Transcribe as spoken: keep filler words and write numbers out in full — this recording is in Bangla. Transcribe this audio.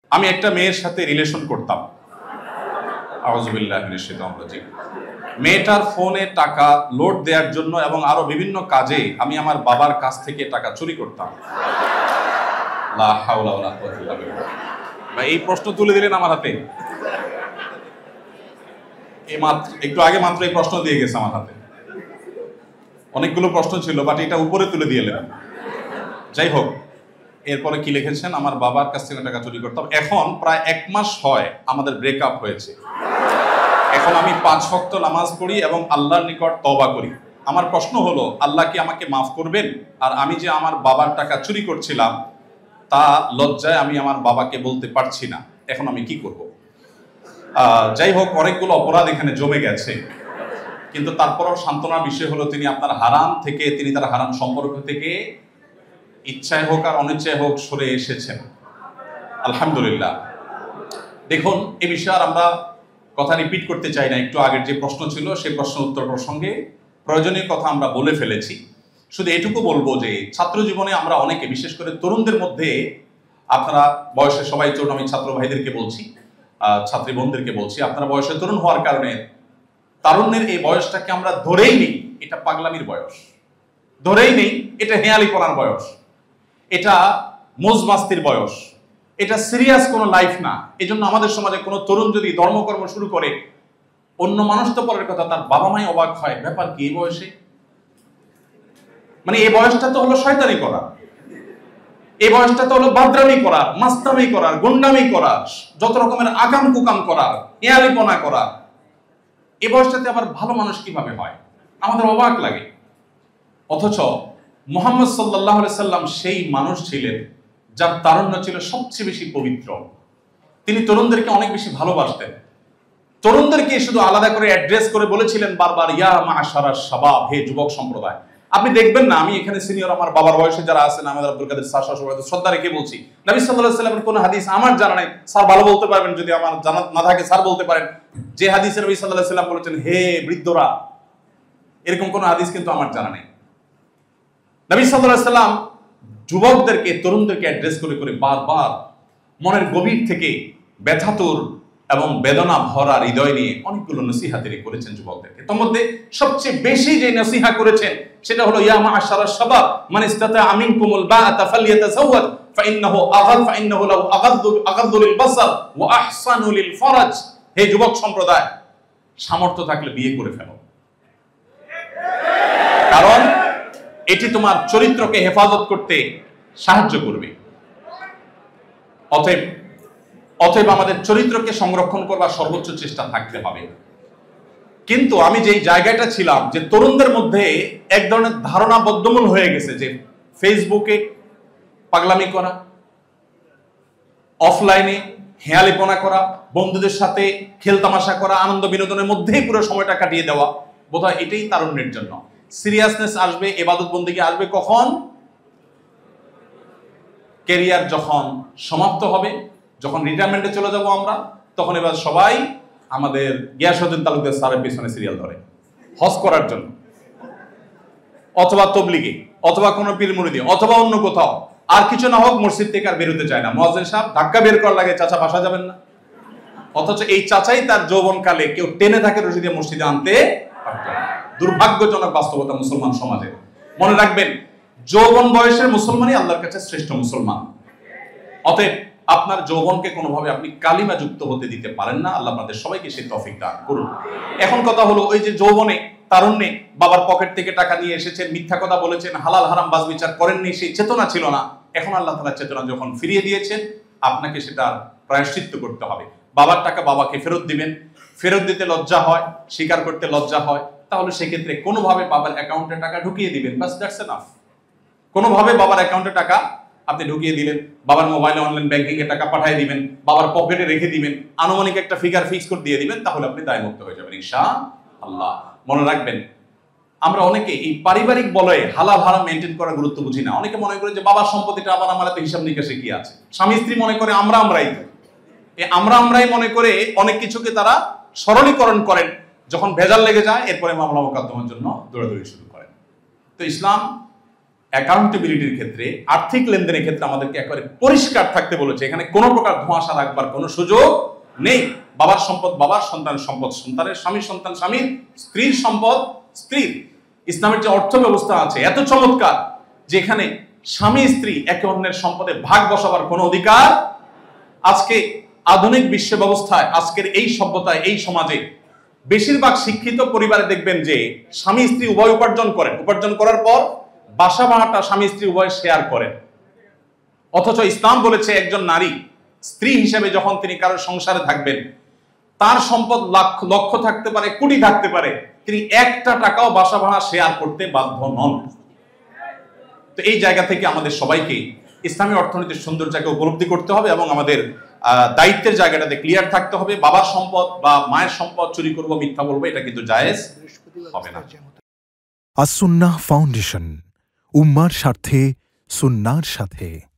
আমি একটা মেয়ের সাথে রিলেশন করতাম, আউযুবিল্লাহি মিনাশ শাইতানির রাজিম। মেয়েটার ফোনে টাকা লোড দেওয়ার জন্য এবং আরো বিভিন্ন কাজে আমি আমার বাবার কাছ থেকে টাকা চুরি করতাম। লা হাওলা ওয়ালা কুওয়াতা ইল্লা বিল্লাহ। ভাই এই প্রশ্ন তুলে দিলেন আমার হাতে, এই মাত্র একটু আগে মাত্র এই প্রশ্ন দিয়ে গেছে আমার হাতে। অনেকগুলো প্রশ্ন ছিল বাট এটা উপরে তুলে দিয়ে এলেন। যাই হোক, এরপরে কি লিখেছেন, আমার বাবার কাছ থেকে টাকা চুরি করতাম। এখন প্রায় এক মাস হয় আমাদের ব্রেকআপ হয়েছে। এখন আমি পাঁচ ওয়াক্ত নামাজ পড়ি এবং আল্লাহর নিকট তওবা করি। আমার প্রশ্ন হলো, আল্লাহ কি আমাকে মাফ করবেন? আর আমি যে আমার বাবার টাকা চুরি করছিলাম তা লজ্জায় আমি আমার বাবাকে বলতে পারছি না, এখন আমি কি করব? যাই হোক, অনেকগুলো অপরাধ এখানে জমে গেছে, কিন্তু তারপরও সান্ত্বনার বিষয় হলো তিনি আপনার হারাম থেকে, তিনি তার হারাম সম্পর্ক থেকে ইচ্ছায় হোক আর অনিচ্ছায় হোক সরে এসেছেন, আলহামদুলিল্লাহ। দেখুন, এ বিষয়ে আর আমরা কথা রিপিট করতে চাই না। একটু আগের যে প্রশ্ন ছিল সেই প্রশ্ন উত্তর প্রসঙ্গে প্রয়োজনীয় কথা আমরা বলে ফেলেছি। শুধু এটুকু বলবো যে ছাত্র জীবনে আমরা অনেকে, বিশেষ করে তরুণদের মধ্যে, আপনারা বয়সে সবাই তরুণ, আমি ছাত্র ভাইদেরকে বলছি, ছাত্রী বোনদেরকে বলছি, আপনারা বয়সে তরুণ হওয়ার কারণে তারুণ্যের এই বয়সটাকে আমরা ধরেই নেই এটা পাগলামির বয়স, ধরেই নেই এটা হেয়ালিপনার বয়স, এটা মজমাস্তির বয়স, এটা সিরিয়াস কোনো লাইফ না। এই জন্য আমাদের সমাজে কোনো তরুণ যদি ধর্মকর্ম শুরু করে, অন্য মানুষ তো পরের কথা, তার বাবা মাই অবাক হয়, ব্যাপার কি এই বয়সে? মানে এই বয়সটা তো হলো শয়তানি করা, এই বয়সটা তো হলো বাদরামি করার, মাস্তামি করার, গুন্ডামি করার, যত রকমের আকাম কুকাম করার, হেয়ালিপনা করার। এই বয়সটাতে আবার ভালো মানুষ কিভাবে হয়? আমাদের অবাক লাগে। অথচ মুহাম্মদ সাল্লাল্লাহু আলাইহি সাল্লাম সেই মানুষ ছিলেন যার তারুণ্য ছিল সবচেয়ে বেশি পবিত্র। তিনি তরুণদেরকে অনেক বেশি ভালোবাসতেন। তরুণদেরকে শুধু আলাদা করে অ্যাড্রেস করে বলেছিলেন বারবার, ইয়া মাআশারাশ শাবাব, হে যুবক সম্প্রদায়। আপনি দেখবেন না, আমি এখানে সিনিয়র, আমার বাবার বয়সে যারা আছেন, আমাদের আব্দুল কাদের স্যার সবাই শ্রদ্ধা রেখে বলছি, নবী সাল্লাল্লাহু আলাইহি সাল্লামের কোন হাদিস আমার জানা নাই, স্যার ভালো বলতে পারবেন, যদি আমার জানা না থাকে স্যার বলতে পারেন, যে হাদিসে নবী সাল্লাল্লাহু আলাইহি সাল্লাম বলেছেন হে বৃদ্ধরা, এরকম কোন হাদিস কিন্তু আমার জানা নেই। নবী সাল্লাল্লাহু আলাইহি সাল্লাম যুবকদেরকে, তরুণদেরকে অ্যাড্রেস করে করে বারবার মনের গভীর থেকে ব্যথাতুর এবং বেদনা ভরা হৃদয় নিয়ে অনেকগুলো নসিহা তিনি করেছেন যুবকদেরকে। তার মধ্যে সবচেয়ে বেশি যে নসিহা করেছেন সেটা হলো, ইয়া মাআশারাশ শাবাব মান ইসতাতা মিনকুমুল বাআতা ফালইয়াতাযাওয়াজ ফাইন্নাহু আগাদ ফাইন্নাহু লাহু আগাদু আগাদু লিল বাসার ওয়া আহসানু লিল ফরাজ। হে যুবক সম্প্রদায়, সামর্থ্য থাকলে বিয়ে করে ফেলো, কারণ এটি তোমার চরিত্রকে হেফাজত করতে সাহায্য করবে। অতএব অতএব আমাদের চরিত্রকে সংরক্ষণ করবার সর্বোচ্চ চেষ্টা থাকতে হবে। কিন্তু আমি যেই জায়গাটা ছিলাম, যে তরুণদের মধ্যে এক ধরনের ধারণা বদ্ধমূল হয়ে গেছে যে ফেসবুকে পাগলামি করা, অফলাইনে হেয়ালিপনা করা, বন্ধুদের সাথে খেলতামাশা করা, আনন্দ বিনোদনের মধ্যেই পুরো সময়টা কাটিয়ে দেওয়া, বোধহয় এটাই তারুণ্যের জন্য। সিরিয়াসনেস আসবে, ইবাদত বন্দেগী আসবে কখন? ক্যারিয়ার যখন সমাপ্ত হবে, যখন রিটায়ারমেন্টে চলে যাব আমরা, তখন এবার সবাই আমাদের গিয়াসউদ্দিন তালুকদার স্যারের পিছনে সিরিয়াল ধরে হজ করার জন্য, অথবা তবলিগে, অথবা কোনো পীর মুরিদি, অথবা অন্য কোথাও। আর কিছু না হোক, মসজিদ থেকে আর বেরোতে চায় না। মুয়াজ্জিন সাহেব ধাক্কা বের করার লাগে, চাচা বাসা যাবেন না। অথচ এই চাচাই তার যৌবনকালে কেউ টেনে থাকে রশি দিয়ে মসজিদে আনতে পারত না। দুর্ভাগ্যজনক বাস্তবতা মুসলমান সমাজে। মনে রাখবেন, যৌবন বয়সের মুসলমানই আল্লাহর কাছে শ্রেষ্ঠ মুসলমান। অতএব আপনার যৌবনকে কোনোভাবে আপনি কালিমা যুক্ত হতে দিতে পারেন না। আল্লাহ আপনাদের সবাইকে সেই তৌফিক দান করুন। এখন কথা হলো, ওই যে যৌবনে, তারুণ্যে বাবার পকেট থেকে টাকা নিয়ে এসেছেন, মিথ্যা কথা বলেছেন, হালাল হারাম বাজ বিচার করেননি, সেই চেতনা ছিল না। এখন আল্লাহ তাআলা চেতনা যখন ফিরিয়ে দিয়েছেন, আপনাকে সেটার প্রায়শ্চিত্ত করতে হবে। বাবার টাকা বাবাকে ফেরত দিবেন, ফেরত দিতে লজ্জা হয়, স্বীকার করতে লজ্জা হয়, তাহলে সেক্ষেত্রে কোনোভাবে বাবার অ্যাকাউন্টে টাকা ঢুকিয়ে দিবেন, বাস, দ্যাটস এনাফ। কোনোভাবে বাবার অ্যাকাউন্টে টাকা আপনি ঢুকিয়ে দিলেন, বাবার মোবাইলে অনলাইন ব্যাংকিং এ টাকা পাঠিয়ে দিবেন, বাবার পকেটে রেখে দিবেন, আনুমানিক একটা ফিগার ফিক্স করে দিয়ে দিবেন, তাহলে আপনি দায়মুক্ত হয়ে যাবেন ইনশাআল্লাহ। মনে রাখবেন, আমরা অনেকে এই পারিবারিক বলয়ে হালাল হারাম মেনটেন করার গুরুত্ব বুঝি না। অনেকে মনে করে যে বাবার সম্পত্তিটা আবার আমার এত হিসাব নিকাশে কি আছে। স্বামী স্ত্রী মনে করে আমরা আমরাই তো, এই আমরা আমরাই মনে করে অনেক কিছুকে তারা সরলীকরণ করেন। যখন ভেজাল লেগে যায়, এরপরে মামলা মোকদ্দমার জন্য দৌড়াদৌড়ি শুরু করেন। তো ইসলাম অ্যাকাউন্টেবিলিটির ক্ষেত্রে, আর্থিক লেনদেনের ক্ষেত্রে আমাদেরকে একেবারে পরিষ্কার থাকতে বলেছে। এখানে কোনো প্রকার ধোঁয়াশা রাখবার কোনো সুযোগ নেই। বাবার সম্পদ বাবার, সন্তানের সম্পদ সন্তানের, স্বামীর সন্তান স্বামীর, স্ত্রীর সম্পদ স্ত্রীর। ইসলামের যে অর্থ ব্যবস্থা আছে এত চমৎকার, যেখানে স্বামী স্ত্রী একে অন্যের সম্পদে ভাগ বসাবার কোনো অধিকার। আজকে আধুনিক বিশ্ব ব্যবস্থায়, আজকের এই সভ্যতায়, এই সমাজে বেশিরভাগ শিক্ষিত পরিবারে দেখবেন যে স্বামী স্ত্রী উভয় উপার্জন করেন, উপার্জন করার পর বাসা ভাড়াটা স্বামী স্ত্রী উভয় শেয়ার করেন। অথচ ইসলাম বলেছে একজন নারী স্ত্রী হিসেবে যখন তিনি কারোর সংসারে থাকবেন, তার সম্পদ লাখ লক্ষ থাকতে পারে, কোটি থাকতে পারে, তিনি একটা টাকাও বাসা ভাড়া শেয়ার করতে বাধ্য নন। তো এই জায়গা থেকে আমাদের সবাইকে ইসলামী অর্থনীতির সৌন্দর্যকে উপলব্ধি করতে হবে এবং আমাদের দায়িত্বের জায়গাটাতে ক্লিয়ার থাকতে হবে। বাবার সম্পদ বা মায়ের সম্পদ চুরি করবো, মিথ্যা বলবো, এটা কিন্তু জায়েজ হবে না। আস সুন্নাহ ফাউন্ডেশন, উম্মার স্বার্থে সুন্নাহর সাথে।